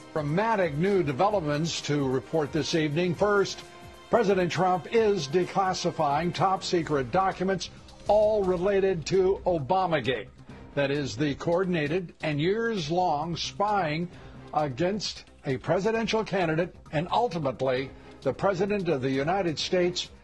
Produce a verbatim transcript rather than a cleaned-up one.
Dramatic new developments to report this evening. First, President Trump is declassifying top secret documents, all related to Obamagate. That is the coordinated and years-long spying against a presidential candidate and ultimately the President of the United States